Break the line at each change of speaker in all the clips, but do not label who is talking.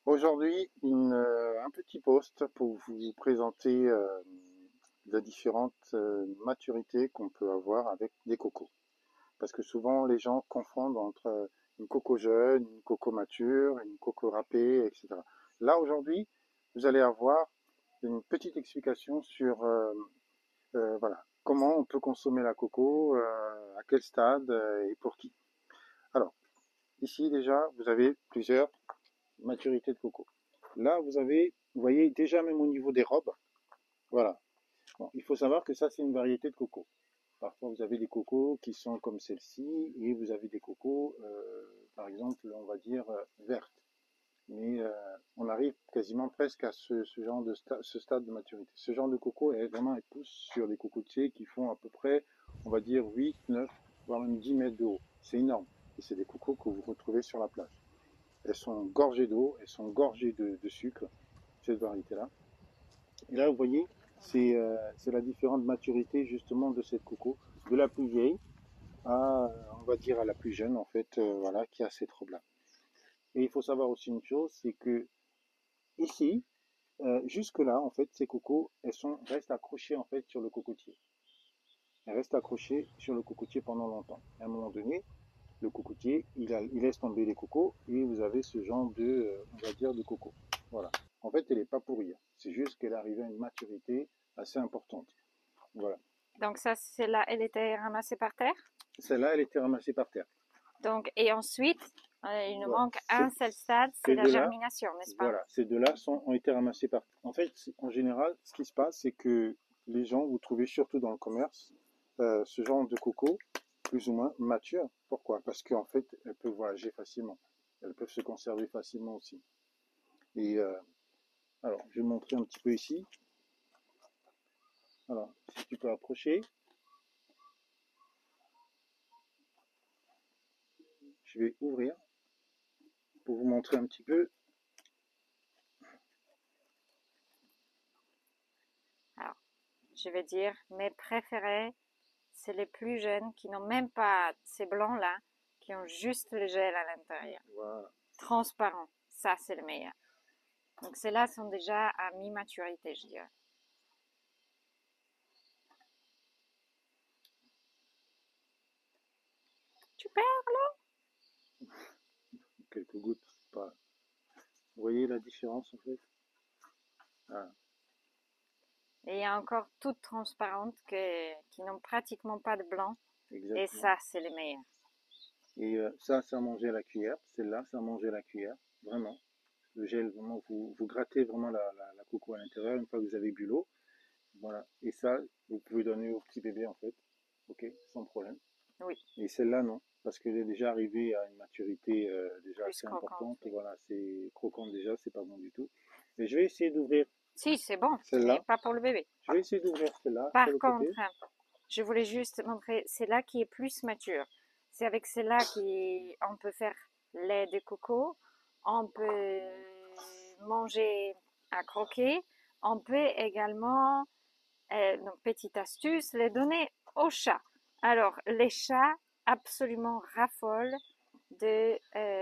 Aujourd'hui, un petit post pour vous présenter les différentes maturités qu'on peut avoir avec des cocos. Parce que souvent, les gens confondent entre une coco jeune, une coco mature, une coco râpée, etc. Là, aujourd'hui, vous allez avoir une petite explication sur voilà, comment on peut consommer la coco, à quel stade et pour qui. Alors, ici déjà, vous avez plusieurs maturités de coco. Là, vous voyez déjà même au niveau des robes, voilà. Bon, il faut savoir que ça, c'est une variété de coco. Parfois, vous avez des cocos qui sont comme celle-ci, et vous avez des cocos, par exemple, on va dire vertes. Mais on arrive quasiment presque à ce genre de ce stade de maturité. Ce genre de coco est vraiment, elle pousse sur des cocotiers qui font à peu près, on va dire 8, 9, voire même 10 mètres de haut. C'est énorme. Et c'est des cocos que vous retrouvez sur la plage. Elles sont gorgées d'eau, elles sont gorgées de sucre, cette variété-là. Et là, vous voyez, c'est la différente maturité justement de cette coco, de la plus vieille à, on va dire, à la plus jeune, en fait, voilà, qui a cette robe-là. Et il faut savoir aussi une chose, c'est que ici, jusque-là, en fait, ces cocos, restent accrochées en fait sur le cocotier. Elles restent accrochées sur le cocotier pendant longtemps. À un moment donné, le cocotier, il laisse tomber les cocos et vous avez ce genre de, on va dire, de coco. Voilà. En fait, elle n'est pas pourrie. C'est juste qu'elle est arrivée à une maturité assez importante. Voilà.
Donc ça, c'est là, elle était ramassée par terre.
Celle-là, elle était ramassée par terre.
Donc, et ensuite, il nous
Voilà.
manque un seul stade, c'est
Ces
la
deux-là,
germination, n'est-ce pas?
voilà, ces deux-là ont été ramassés par terre. En fait, en général, ce qui se passe, c'est que les gens, vous trouvez surtout dans le commerce, ce genre de coco, plus ou moins mature. Pourquoi? Parce qu'en fait, elles peuvent voyager facilement. Elles peuvent se conserver facilement aussi. Et alors, je vais montrer un petit peu ici. Alors, si tu peux approcher, je vais ouvrir pour vous montrer un petit peu.
Alors, je vais dire, mes préférés, c'est les plus jeunes qui n'ont même pas ces blancs-là, qui ont juste le gel à l'intérieur.
Voilà.
Transparent. Ça, c'est le meilleur. Donc, ceux-là sont déjà à mi-maturité, je dirais. Tu perds?
Quelques gouttes. Pas... Vous voyez la différence en fait? Ah,
Et il y a encore toutes transparentes qui n'ont pratiquement pas de blanc. Et
exactement.
ça, c'est les meilleurs.
Et ça, c'est à manger à la cuillère. Celle-là, c'est à manger à la cuillère. Vraiment. Le gel, vraiment, vous grattez vraiment la coco à l'intérieur une fois que vous avez bu l'eau. Voilà. Et ça, vous pouvez donner au petit bébé en fait. Ok, sans problème.
Oui,
Et celle-là, non. Parce qu'elle est déjà arrivée à une maturité déjà
plus
assez
croquante,
importante.
oui.
Voilà, c'est croquant déjà, c'est pas bon du tout. Mais je vais essayer d'ouvrir
Si, c'est bon, mais
celle-là.
pas pour le bébé.
Je vais essayer d'ouvrir celle-là sur
Par
le côté.
contre, je voulais juste montrer, c'est là qui est plus mature. C'est avec celle-là qu'on peut faire lait de coco, on peut manger à croquer, on peut également, donc petite astuce, les donner aux chats. Alors, les chats absolument raffolent de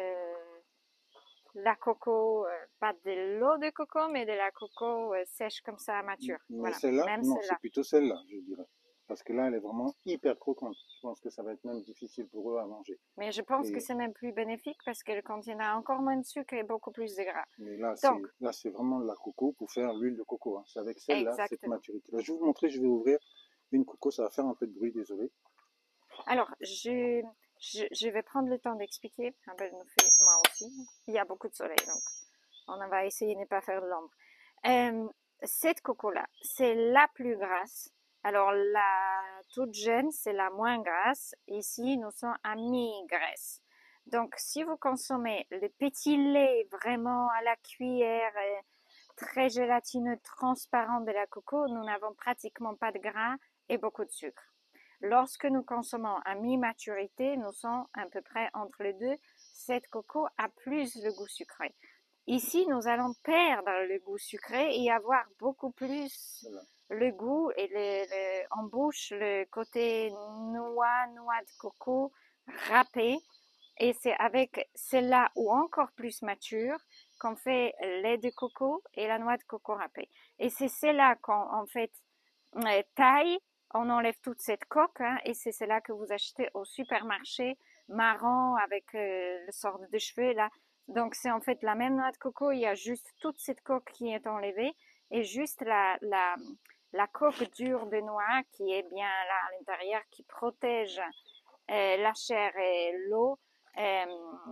la coco, pas de l'eau de coco, mais de la coco sèche comme ça, mature.
Mais
Voilà,
celle-là,
même
non, c'est
celle-là.
plutôt celle-là, je dirais. Parce que là, elle est vraiment hyper croquante. Je pense que ça va être même difficile pour eux à manger.
Mais je pense que
Et,
c'est même plus bénéfique parce qu'elle contient encore moins de sucre et beaucoup plus de gras.
mais
Donc,
là, c'est vraiment de la coco pour faire l'huile de coco. Hein. C'est avec celle-là, cette
exactement.
maturité. Là, je vais vous montrer, je vais ouvrir une coco. Ça va faire un peu de bruit, désolé.
Alors, je vais prendre le temps d'expliquer. Un peu nous fait, moi aussi. Il y a beaucoup de soleil, donc on va essayer de ne pas faire de l'ombre. Cette coco-là, c'est la plus grasse. Alors, la toute jeune, c'est la moins grasse. Ici, nous sommes à mi-graisse. Donc, si vous consommez le petit lait vraiment à la cuillère, très gélatineux, transparent de la coco, nous n'avons pratiquement pas de gras et beaucoup de sucre. Lorsque nous consommons à mi-maturité, nous sommes à peu près entre les deux. Cette coco a plus le goût sucré. Ici, nous allons perdre le goût sucré et avoir beaucoup plus
Voilà.
le goût et en bouche le côté noix de coco râpé. Et c'est avec celle-là ou encore plus mature qu'on fait lait de coco et la noix de coco râpée. Et c'est celle-là qu'on en fait taille, on enlève toute cette coque hein, et c'est celle-là que vous achetez au supermarché marron avec le sort de cheveux là. Donc c'est en fait la même noix de coco, il y a juste toute cette coque qui est enlevée et juste la coque dure de noix qui est bien là à l'intérieur, qui protège la chair et l'eau euh,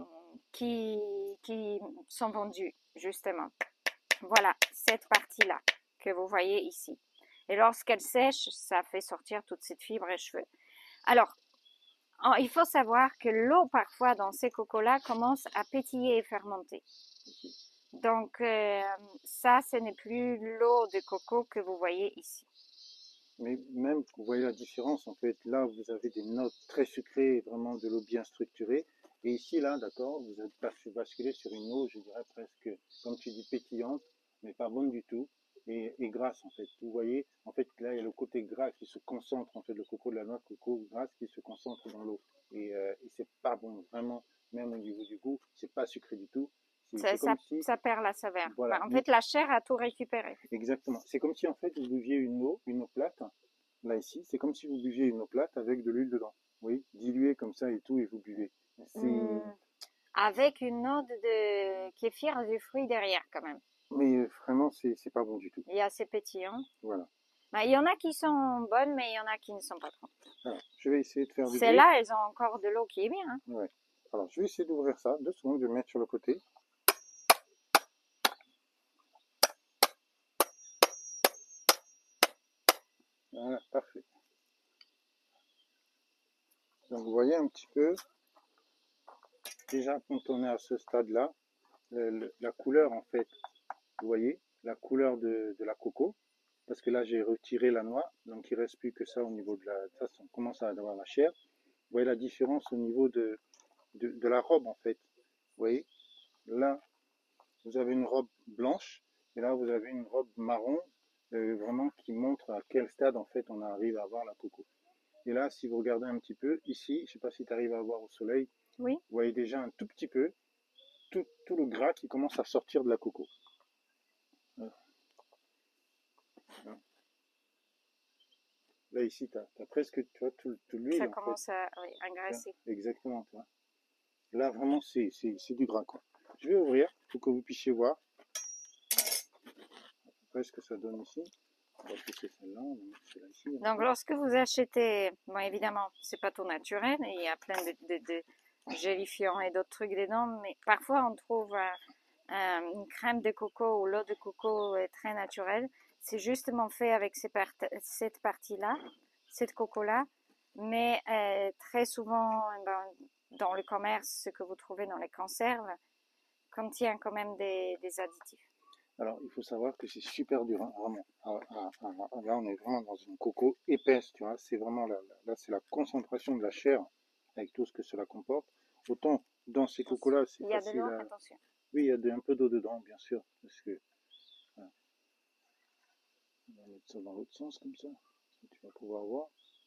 qui sont vendus justement. Voilà, cette partie-là que vous voyez ici. Et lorsqu'elle sèche, ça fait sortir toute cette fibre et cheveux. Alors, il faut savoir que l'eau, parfois, dans ces cocos-là, commence à pétiller et fermenter. Donc, ça, ce n'est plus l'eau de coco que vous voyez ici.
Mais même, vous voyez la différence, en fait, là, vous avez des notes très sucrées, vraiment de l'eau bien structurée. Et ici, là, d'accord, vous êtes basculé sur une eau, je dirais presque, comme tu dis, pétillante, mais pas bonne du tout, et grasse, en fait. Vous voyez, en fait, là, il y a le côté gras qui se concentre, en fait, le coco de la noix de coco grasse qui se concentre dans l'eau. Et c'est pas bon, vraiment, même au niveau du goût, c'est pas sucré du tout.
Ça,
C'est
ça,
comme si,
ça perd la saveur.
voilà,
En fait, la chair a tout récupéré.
exactement. C'est comme si, en fait, vous buviez une eau plate. Là, ici, c'est comme si vous buviez une eau plate avec de l'huile dedans. Oui, diluée comme ça et tout, et vous buvez. C'est...
Avec une note de kéfir du fruit derrière, quand même.
Mais vraiment, c'est pas bon du tout.
Il est assez pétillant.
Voilà.
Ben, il y en a qui sont bonnes, mais il y en a qui ne sont pas trop.
Alors, je vais essayer de faire du bruit.
Celles-là, elles ont encore de l'eau qui est bien. Hein.
Ouais. Alors, je vais essayer d'ouvrir ça. 2 secondes, je vais mettre sur le côté. Voilà, parfait. Donc, vous voyez un petit peu, déjà, quand on est à ce stade-là, la couleur, en fait, vous voyez, la couleur de la coco, parce que là, j'ai retiré la noix, donc il ne reste plus que ça au niveau de la... Ça, on commence à avoir la chair. Vous voyez la différence au niveau de la robe, en fait. Vous voyez, là, vous avez une robe blanche, et là, vous avez une robe marron, vraiment qui montre à quel stade, en fait, on arrive à avoir la coco. Et là, si vous regardez un petit peu, ici, je ne sais pas si tu arrives à voir au soleil,
Oui.
vous voyez déjà un tout petit peu tout le gras qui commence à sortir de la coco. Là, ici, tu as presque, tu vois, tout l'huile,
Ça
en fait.
commence à oui, engraisser.
Exactement, tu vois. Là, vraiment, c'est du gras, quoi. Je vais ouvrir pour que vous puissiez voir après ce que ça donne ici. On va pousser celle-là, on va mettre celle-là ici.
Donc, lorsque vous achetez, bon, évidemment, c'est pas tout naturel, et il y a plein de gélifiants et d'autres trucs dedans, mais parfois on trouve une crème de coco ou l'eau de coco très naturelle. C'est justement fait avec cette partie-là, cette coco-là, mais très souvent dans le commerce, ce que vous trouvez dans les conserves, contient quand même des additifs.
Alors, il faut savoir que c'est super dur, hein, vraiment. Là, on est vraiment dans une coco épaisse, tu vois. C'est vraiment là, c'est la concentration de la chair avec tout ce que cela comporte. Autant dans ces cocos-là, c'est
Il y a de
facile
l'eau,
à...
attention.
Oui, il y a un peu d'eau dedans, bien sûr, parce que voilà. On va mettre ça dans l'autre sens comme ça. Tu vas pouvoir voir.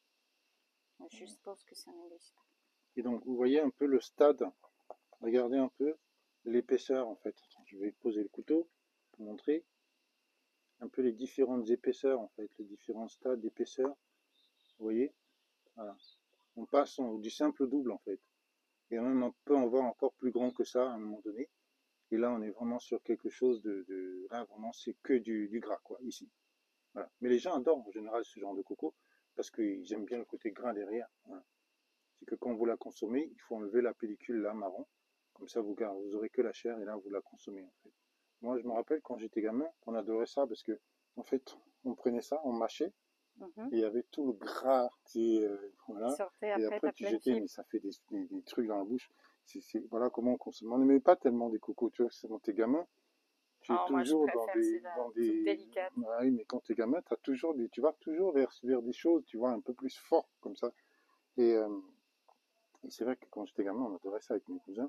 Je suppose que ça ne glisse pas.
Et donc, vous voyez un peu le stade. Regardez un peu l'épaisseur, en fait. Je vais poser le couteau pour montrer un peu les différentes épaisseurs, en fait, les différents stades d'épaisseur. Vous voyez, voilà. On passe du simple au double, en fait. Et même on peut en voir encore plus grand que ça à un moment donné. Et là, on est vraiment sur quelque chose là, vraiment, c'est que du gras, quoi, ici. Voilà. Mais les gens adorent en général ce genre de coco parce qu'ils aiment bien le côté gras derrière. Voilà. C'est que quand vous la consommez, il faut enlever la pellicule là, marron. Comme ça, vous aurez que la chair et là, vous la consommez, en fait. Moi, je me rappelle quand j'étais gamin, on adorait ça parce que, en fait, on prenait ça, on mâchait, et il y avait tout le gras qui voilà.
Sortez
Et
après,
après,
t'as
tu
plein de
jetais,
fibres.
mais ça fait des trucs dans la bouche. Voilà comment on consomme. On n'aimait pas tellement des cocos, tu vois, quand t'es gamin, tu es
Oh, moi, je
toujours
préfère, c'est la
dans
toute
des,
délicate.
ah oui, mais quand t'es gamin, tu vas toujours vers des choses, tu vois, un peu plus fort, comme ça. Et, euh, et c'est vrai que quand j'étais gamin, on adorait ça avec mes cousins.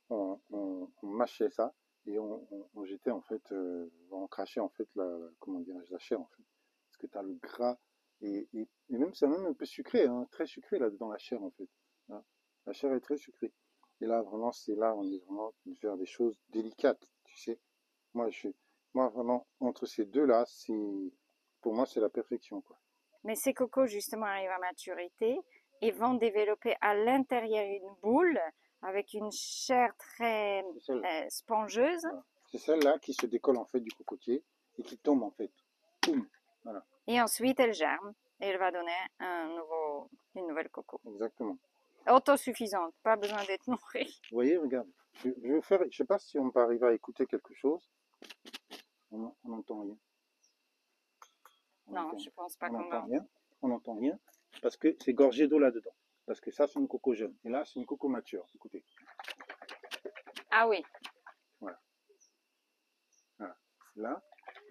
On mâchait ça et on jetait en fait, on crachait en fait comment dirais-je, la chair en fait. Parce que tu as le gras et même c'est même un peu sucré, hein, très sucré là dans la chair en fait. Hein. La chair est très sucrée. Et là vraiment, c'est là on est vraiment de faire des choses délicates. Tu sais, moi, moi vraiment, entre ces deux-là, pour moi, c'est la perfection, quoi.
Mais ces cocos, justement, arrivent à maturité et vont développer à l'intérieur une boule avec une chair très
C'est celle,
spongeuse.
voilà. C'est celle-là qui se décolle, en fait, du cocotier et qui tombe, en fait. Boum. Voilà,
Et ensuite, elle germe et elle va donner une nouvelle coco.
exactement.
Autosuffisante, pas besoin d'être nourrie.
Vous voyez, regarde. Je vais faire, je sais pas si on peut arriver à écouter quelque chose. On n'entend rien. On
Non,
entend,
je pense pas
on
qu'on
n'entend
va.
rien. On n'entend rien. Parce que c'est gorgé d'eau là-dedans. Parce que ça, c'est une coco jeune. Et là, c'est une coco mature. Écoutez.
Ah oui,
Voilà. Voilà. Là,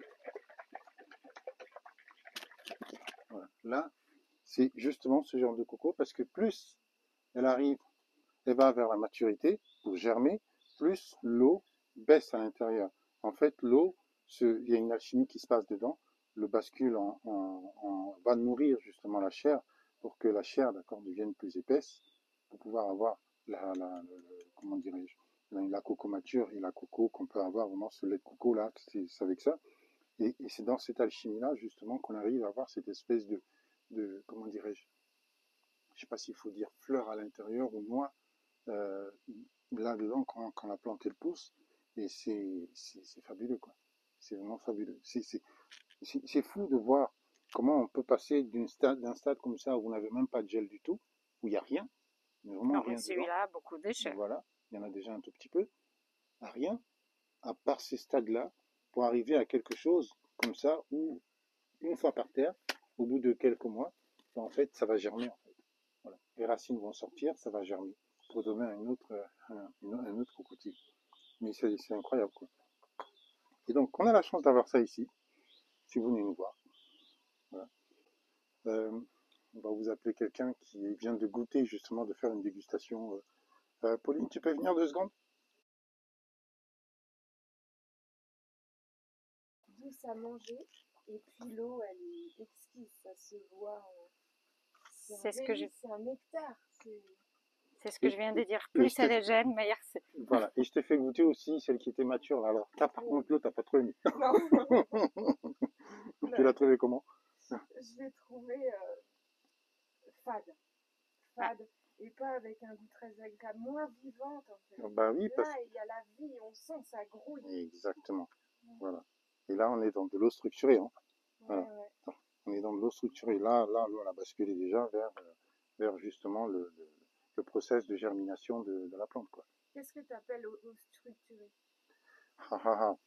voilà. Là, c'est justement ce genre de coco. Parce que plus elle arrive, elle va vers la maturité pour germer, plus l'eau baisse à l'intérieur. En fait, l'eau, il y a une alchimie qui se passe dedans. Le bascule va nourrir justement la chair pour que la chair, d'accord, devienne plus épaisse pour pouvoir avoir comment dirais-je, la coco mature et la coco qu'on peut avoir vraiment ce lait de coco là, c'est avec ça. Et c'est dans cette alchimie là justement qu'on arrive à avoir cette espèce comment dirais-je, je sais pas s'il faut dire fleur à l'intérieur ou noix euh, là-dedans quand la plante elle pousse. Et c'est fabuleux quoi. C'est vraiment fabuleux. C'est fou de voir comment on peut passer d'un stade comme ça où vous n'avez même pas de gel du tout, où il n'y a rien, mais vraiment
non, mais
rien dedans.
celui-là a beaucoup de déchets.
Voilà, il y en a déjà un tout petit peu, à rien, à part ces stades-là, pour arriver à quelque chose comme ça où, une fois par terre, au bout de quelques mois, ben, en fait, ça va germer. En fait. Voilà. Les racines vont sortir, ça va germer pour donner un autre cocotier. Mais c'est incroyable, quoi. Et donc, on a la chance d'avoir ça ici, si vous venez nous voir. Voilà. Euh, on va vous appeler quelqu'un qui vient de goûter, justement, de faire une dégustation. Pauline, tu peux venir 2 secondes?
Douce à manger. Et puis l'eau, elle est exquise, ça se voit. C'est un
C'est ce que je,
délice, c'est un nectar.
c'est ce que
Et,
je viens de dire.
et
Plus elle est jeune, meilleur c'est.
voilà. Et je t'ai fait goûter aussi celle qui était mature. Là. Alors, par contre, l'autre, t'as pas trop aimé.
Non,
Tu l'as trouvé comment?
je l'ai trouvée fade.
Ah,
Fade. Et pas avec un goût très agréable. Moins vivante en fait.
Bah oui,
Là, il y a la vie, on sent, ça grouille.
exactement. Voilà. Et là, on est dans de l'eau structurée. Hein.
Ouais,
Voilà.
ouais.
On est dans de l'eau structurée. Là, l'eau, elle a basculé déjà vers justement le process de germination de la plante, quoi.
Qu'est-ce que tu appelles eau structurée?
Ha, ha, ha.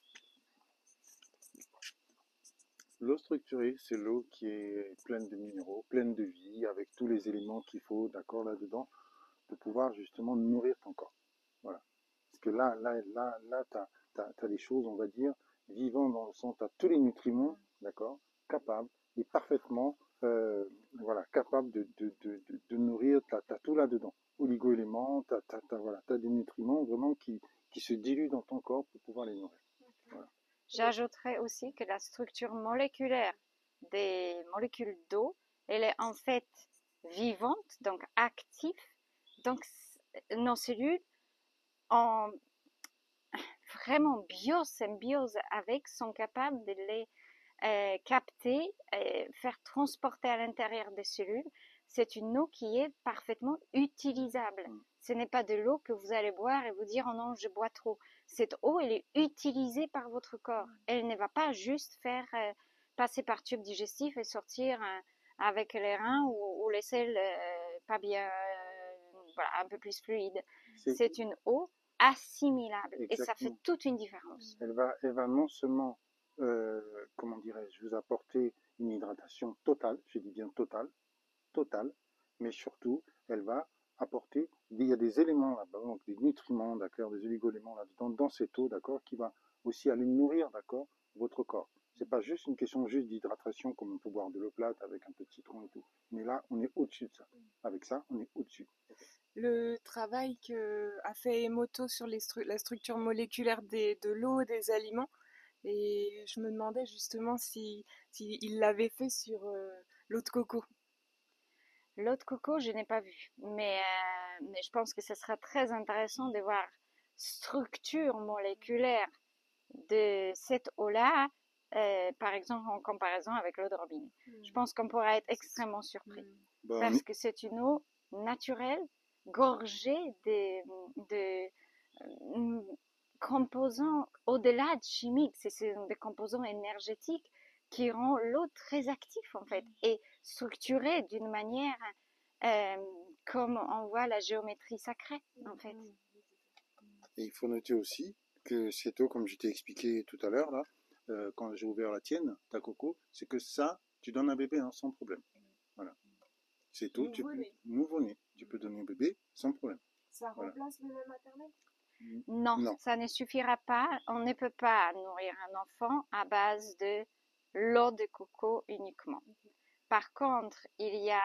L'eau structurée, c'est l'eau qui est pleine de minéraux, pleine de vie, avec tous les éléments qu'il faut, d'accord, là-dedans, pour pouvoir justement nourrir ton corps. Voilà. Parce que là, t'as des choses, on va dire, vivantes dans le sens, t'as tous les nutriments, d'accord, capables et parfaitement, voilà, capables de nourrir, t'as tout là-dedans. Oligo-éléments, voilà, t'as des nutriments vraiment qui se diluent dans ton corps pour pouvoir les nourrir. Voilà.
j'ajouterais aussi que la structure moléculaire des molécules d'eau, elle est en fait vivante, donc active. Donc, nos cellules en vraiment biosymbiose avec sont capables de les capter, faire transporter à l'intérieur des cellules. C'est une eau qui est parfaitement utilisable.
Mm.
Ce n'est pas de l'eau que vous allez boire et vous dire oh non, je bois trop. Cette eau, elle est utilisée par votre corps. Elle ne va pas juste faire passer par tube digestif et sortir avec les reins ou les selles pas bien, voilà, un peu plus fluide.
C'est
C'est une eau assimilable et ça fait
exactement.
toute une différence.
Elle va non seulement, comment dirais-je, vous apporter une hydratation totale, je dis bien totale, totale, mais surtout, elle va apporter, il y a des éléments là-bas, donc des nutriments, d'accord, des oligo-éléments là-dedans, dans cette eau, d'accord, qui va aussi aller nourrir, d'accord, votre corps. C'est pas juste une question juste d'hydratation comme on peut boire de l'eau plate avec un peu de citron et tout. Mais là, on est au-dessus de ça. Avec ça, on est au-dessus.
Le travail que a fait Emoto sur la structure moléculaire de l'eau, des aliments, et je me demandais justement si il l'avait fait sur l'eau de coco.
L'eau de coco, je n'ai pas vu, mais je pense que ce sera très intéressant de voir structure moléculaire de cette eau-là, par exemple en comparaison avec l'eau de robinet. Je pense qu'on pourra être extrêmement surpris parce que c'est une eau naturelle, gorgée de composants au-delà de chimiques. C'est des composants énergétiques qui rend l'eau très active en fait et structurée d'une manière comme on voit la géométrie sacrée en fait.
Et il faut noter aussi que cette eau, comme je t'ai expliqué tout à l'heure, là, quand j'ai ouvert la tienne, ta coco, c'est que ça, tu donnes un bébé hein, sans problème. Voilà. Cette eau, nouveau-né, tu peux donner au bébé sans problème.
Ça remplace le lait maternel?
Non, ça ne suffira pas. On ne peut pas nourrir un enfant à base de l'eau de coco uniquement. Par contre, il y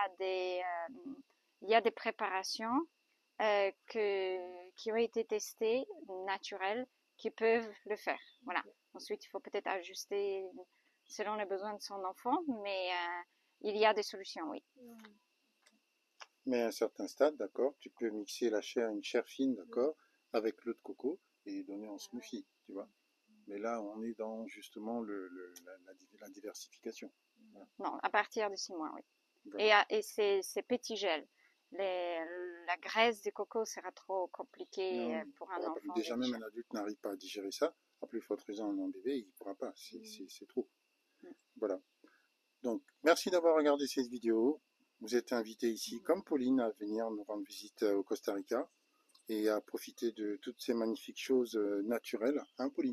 a des préparations qui ont été testées, naturelles, qui peuvent le faire. Voilà. Ensuite, il faut peut-être ajuster selon les besoins de son enfant, mais il y a des solutions, oui.
Mais à un certain stade, d'accord, tu peux mixer la chair, une chair fine, d'accord, avec l'eau de coco et donner en smoothie, tu vois. Mais là, on est dans justement la diversification. Voilà.
Non, à partir de 6 mois, oui. Voilà. Et c'est petit gel. La graisse de coco sera trop compliquée pour un enfant.
Déjà, même un adulte n'arrive pas à digérer ça. À plus forte raison, un bébé, il ne pourra pas. C'est trop. Voilà. Donc, merci d'avoir regardé cette vidéo. Vous êtes invité ici, comme Pauline, à venir nous rendre visite au Costa Rica et à profiter de toutes ces magnifiques choses naturelles. Hein, Pauline?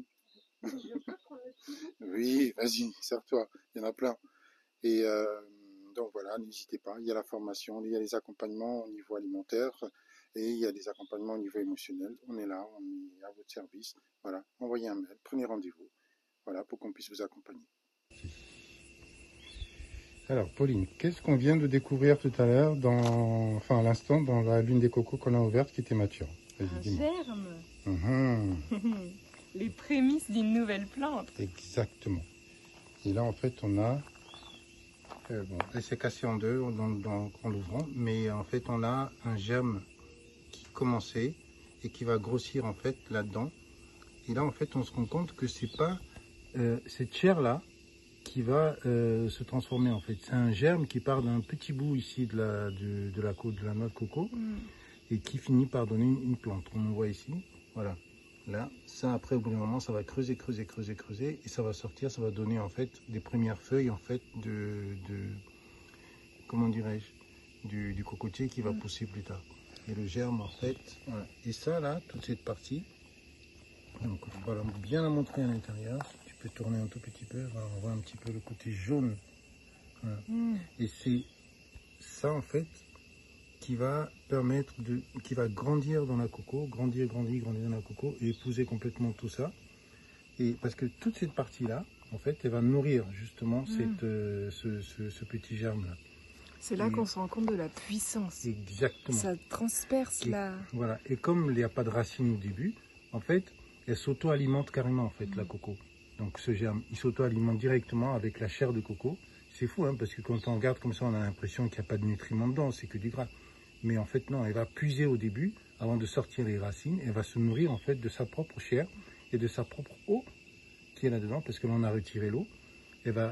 Oui, vas-y, sers-toi. Il y en a plein. Et donc voilà, n'hésitez pas. Il y a la formation, il y a les accompagnements au niveau alimentaire et il y a des accompagnements au niveau émotionnel. On est là, on est à votre service. Voilà, envoyez un mail, prenez rendez-vous. Voilà, pour qu'on puisse vous accompagner. Alors, Pauline, qu'est-ce qu'on vient de découvrir tout à l'heure, à l'instant, dans la lune des cocos qu'on a ouverte qui était mature?
Un germe. Les prémices d'une nouvelle plante.
Exactement. Et là, en fait, on a... elle s'est cassée en deux en l'ouvrant, mais en fait, on a un germe qui commençait et qui va grossir, en fait, là-dedans. Et là, en fait, on se rend compte que c'est pas cette chair-là qui va se transformer en fait. C'est un germe qui part d'un petit bout ici de la noix de coco et qui finit par donner une plante. On le voit ici, voilà. Là, ça après au bout d'un moment, ça va creuser et ça va sortir, ça va donner en fait des premières feuilles en fait comment dirais-je, du cocotier qui va pousser plus tard. Et le germe en fait, voilà. Et ça là, toute cette partie, donc voilà, bien la montrer à l'intérieur. Tu peux tourner un tout petit peu, voilà, on voit un petit peu le côté jaune. Voilà. Et c'est ça en fait qui va permettre qui va grandir dans la coco, grandir dans la coco et épouser complètement tout ça. Et parce que toute cette partie-là, en fait, elle va nourrir justement ce petit germe-là.
C'est là qu'on se rend compte de la puissance.
Exactement.
Ça transperce la...
Voilà. Et comme il n'y a pas de racines au début, en fait, elle s'auto-alimente carrément, en fait, la coco. Donc ce germe, il s'auto-alimente directement avec la chair de coco. C'est fou, hein, parce que quand on regarde comme ça, on a l'impression qu'il n'y a pas de nutriments dedans, c'est que du gras. Mais en fait, non, elle va puiser au début, avant de sortir les racines, elle va se nourrir en fait de sa propre chair et de sa propre eau qui est là-dedans, parce que l'on a retiré l'eau. Elle va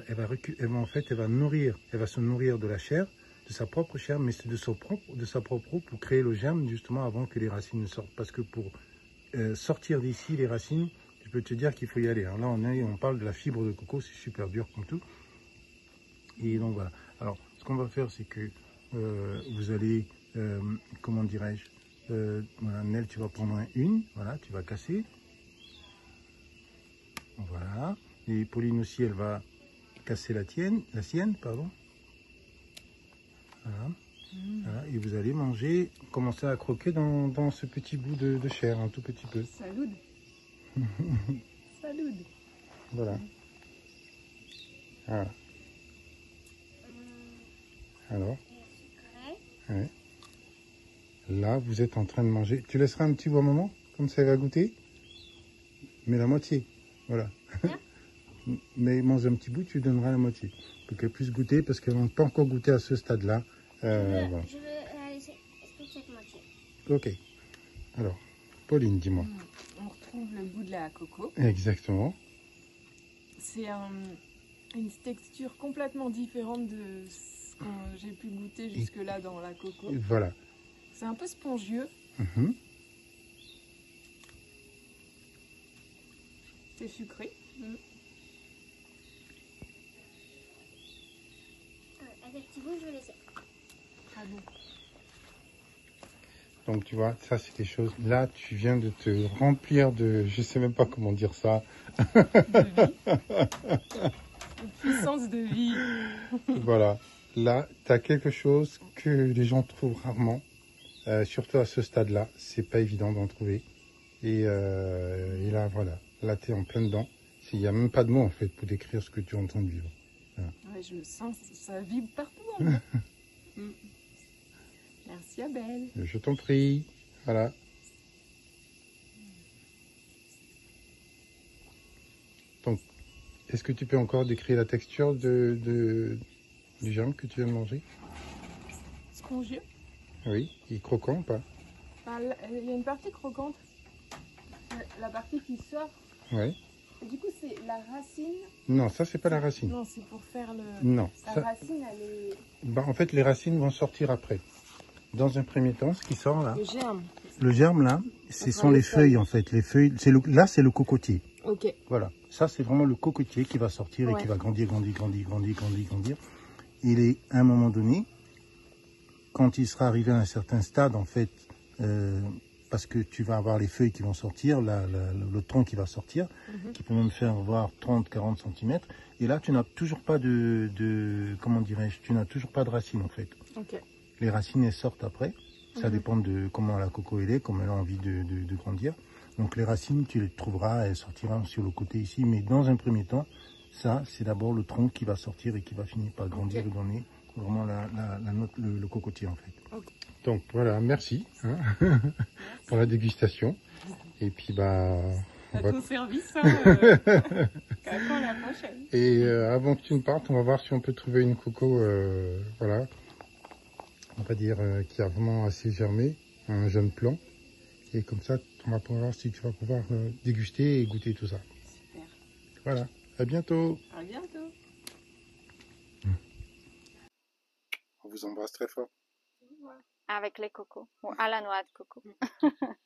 se nourrir de la chair, de sa propre chair, mais c'est de sa propre eau pour créer le germe, justement, avant que les racines ne sortent. Parce que pour sortir d'ici les racines, je peux te dire qu'il faut y aller. Alors là, on parle de la fibre de coco, c'est super dur comme tout. Et donc voilà. Alors, ce qu'on va faire, c'est que vous allez, comment dirais-je, voilà, Nel, tu vas prendre une, voilà, tu vas casser. Voilà. Et Pauline aussi, elle va casser la sienne, pardon. Voilà. Voilà. Et vous allez manger, commencer à croquer dans ce petit bout de chair, un tout petit peu.
Salut. Salut.
Voilà. Voilà. Alors, ouais. Là, vous êtes en train de manger. Tu laisseras un petit bout moment, comme ça elle va goûter. Mais la moitié, voilà. Mais mange un petit bout, tu donneras la moitié. Pour qu'elle puisse goûter, parce qu'elle n'a pas encore goûté à ce stade-là. Voilà.
Je veux essayer cette moitié.
Ok. Alors, Pauline, dis-moi.
On retrouve le goût de la coco.
Exactement.
C'est une texture complètement différente de ce que j'ai pu goûter jusque-là dans la coco.
Voilà.
C'est un peu spongieux. C'est sucré.
Effectivement, je vais laisser.
Ah bon.
Donc tu vois, ça c'est des choses. Là, tu viens de te remplir de, je sais même pas comment dire ça.
De vie. Une puissance de vie.
Voilà. Là, tu as quelque chose que les gens trouvent rarement. Surtout à ce stade-là, c'est pas évident d'en trouver. Et là, voilà. Là, tu es en plein dedans. Il n'y a même pas de mots en fait pour décrire ce que tu es en train de vivre. Voilà.
Ouais, je le sens, ça vibre partout en moi. Merci Abel.
Je t'en prie. Voilà. Donc, est-ce que tu peux encore décrire la texture du germe que tu viens de manger?
Spongieux.
Oui. Il est croquant ou pas?
Il y a une partie croquante. La partie qui sort.
Oui.
Du coup, c'est la racine.
Non, ça, c'est pas la racine.
Non, c'est pour faire le...
Non.
La racine, elle est...
Bah, en fait, les racines vont sortir après. Dans un premier temps, ce qui sort là...
Le germe.
Le germe là, ce sont les feuilles en fait. Les feuilles, là, c'est le cocotier.
Ok.
Voilà. Ça, c'est vraiment le cocotier qui va sortir et qui va grandir. Il est, à un moment donné, quand il sera arrivé à un certain stade, en fait, parce que tu vas avoir les feuilles qui vont sortir, le tronc qui va sortir, qui peut même faire voir 30-40 cm. Et là, tu n'as toujours pas comment dirais-je, tu n'as toujours pas de racines, en fait.
Ok.
Les racines, elles sortent après. Ça dépend de comment la coco elle est, comment elle a envie de grandir. Donc les racines, tu les trouveras, elles sortiront sur le côté ici. Mais dans un premier temps, ça, c'est d'abord le tronc qui va sortir et qui va finir par grandir et donner vraiment le cocotier, en fait.
Okay.
Donc voilà, merci, pour la dégustation. Et puis bah...
À ton service, quand la prochaine.
Et avant que tu ne partes, on va voir si on peut trouver une coco, voilà, on va dire qui a vraiment assez germé, un jeune plant. Et comme ça, on va pouvoir voir si tu vas pouvoir déguster et goûter tout ça.
Super.
Voilà, à bientôt.
À bientôt.
On vous embrasse très fort.
Avec les cocos, ou à la noix de coco.